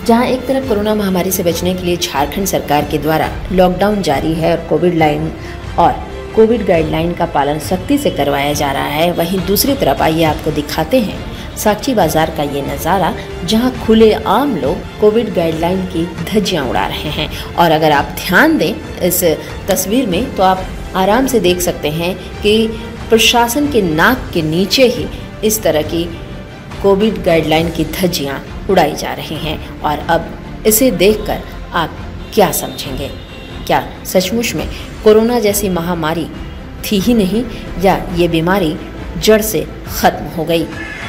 जहां एक तरफ कोरोना महामारी से बचने के लिए झारखंड सरकार के द्वारा लॉकडाउन जारी है और कोविड गाइडलाइन का पालन सख्ती से करवाया जा रहा है, वहीं दूसरी तरफ आइए आपको दिखाते हैं साक्षी बाजार का ये नज़ारा, जहां खुले आम लोग कोविड गाइडलाइन की धज्जियां उड़ा रहे हैं। और अगर आप ध्यान दें इस तस्वीर में तो आप आराम से देख सकते हैं कि प्रशासन के नाक के नीचे ही इस तरह की कोविड गाइडलाइन की धज्जियां उड़ाई जा रही हैं। और अब इसे देखकर आप क्या समझेंगे? क्या सचमुच में कोरोना जैसी महामारी थी ही नहीं, या ये बीमारी जड़ से खत्म हो गई?